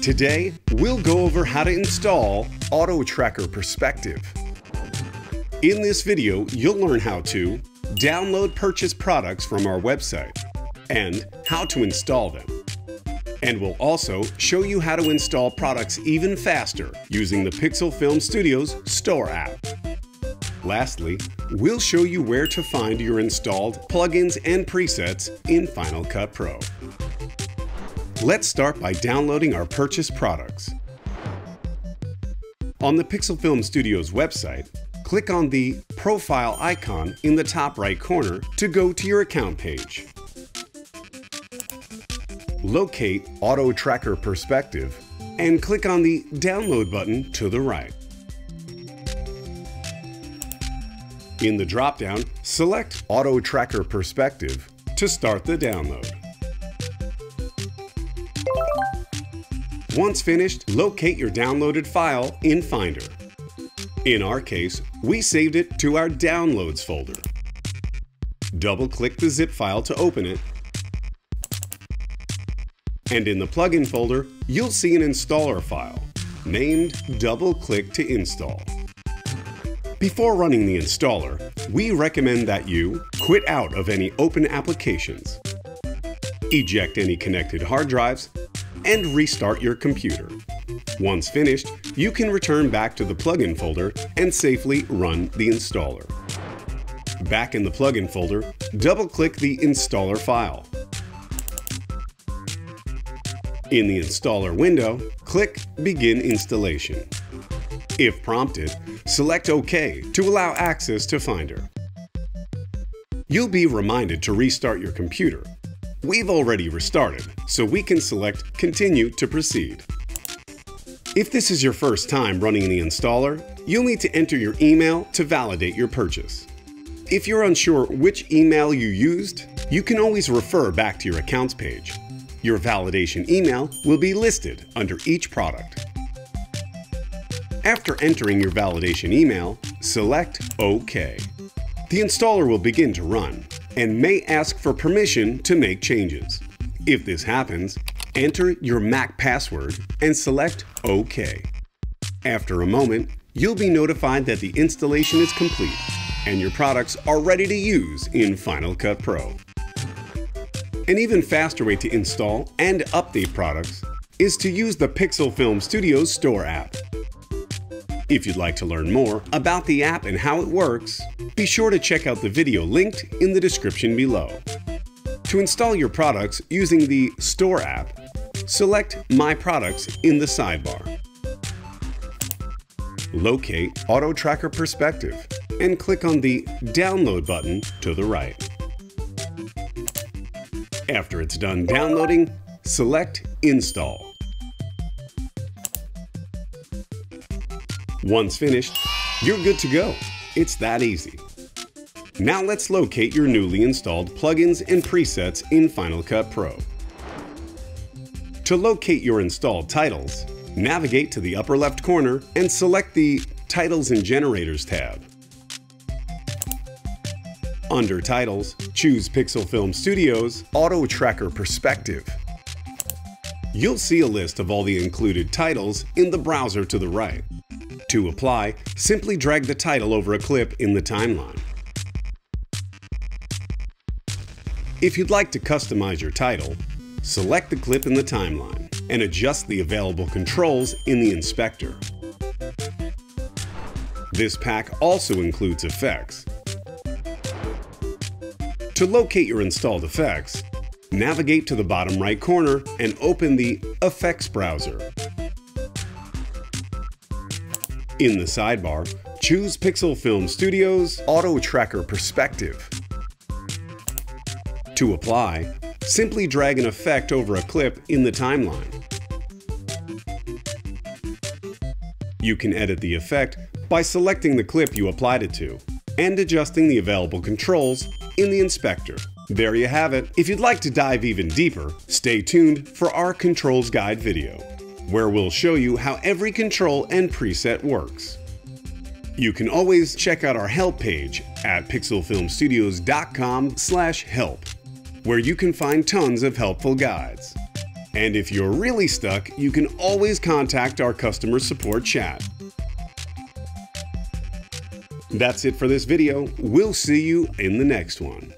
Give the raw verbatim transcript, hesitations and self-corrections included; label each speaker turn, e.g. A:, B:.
A: Today, we'll go over how to install Auto Tracker Perspective. In this video, you'll learn how to download purchase products from our website and how to install them. And we'll also show you how to install products even faster using the Pixel Film Studios Store app. Lastly, we'll show you where to find your installed plugins and presets in Final Cut Pro. Let's start by downloading our purchase products. On the Pixel Film Studios website, click on the profile icon in the top right corner to go to your account page. Locate Auto Tracker Perspective and click on the Download button to the right. In the drop-down, select Auto Tracker Perspective to start the download. Once finished, locate your downloaded file in Finder. In our case, we saved it to our Downloads folder. Double-click the zip file to open it, and in the plugin folder, you'll see an installer file named Double-click to Install. Before running the installer, we recommend that you quit out of any open applications, eject any connected hard drives, and restart your computer. Once finished, you can return back to the plugin folder and safely run the installer. Back in the plugin folder, double-click the installer file. In the installer window, click Begin Installation. If prompted, select OK to allow access to Finder. You'll be reminded to restart your computer. We've already restarted, so we can select Continue to proceed. If this is your first time running the installer, you'll need to enter your email to validate your purchase. If you're unsure which email you used, you can always refer back to your accounts page. Your validation email will be listed under each product. After entering your validation email, select OK. The installer will begin to run and may ask for permission to make changes. If this happens, enter your Mac password and select OK. After a moment, you'll be notified that the installation is complete and your products are ready to use in Final Cut Pro. An even faster way to install and update products is to use the Pixel Film Studios Store app. If you'd like to learn more about the app and how it works, be sure to check out the video linked in the description below. To install your products using the Store app, select My Products in the sidebar. Locate Auto Tracker Perspective and click on the Download button to the right. After it's done downloading, select Install. Once finished, you're good to go. It's that easy. Now let's locate your newly installed plugins and presets in Final Cut Pro. To locate your installed titles, navigate to the upper left corner and select the Titles and Generators tab. Under Titles, choose Pixel Film Studios Auto Tracker Perspective. You'll see a list of all the included titles in the browser to the right. To apply, simply drag the title over a clip in the timeline. If you'd like to customize your title, select the clip in the timeline and adjust the available controls in the inspector. This pack also includes effects. To locate your installed effects, navigate to the bottom right corner and open the Effects browser. In the sidebar, choose Pixel Film Studios Auto Tracker Perspective. To apply, simply drag an effect over a clip in the timeline. You can edit the effect by selecting the clip you applied it to and adjusting the available controls in the inspector. There you have it. If you'd like to dive even deeper, stay tuned for our Controls Guide video, where we'll show you how every control and preset works. You can always check out our help page at pixel film studios dot com slash help, where you can find tons of helpful guides. And if you're really stuck, you can always contact our customer support chat. That's it for this video. We'll see you in the next one.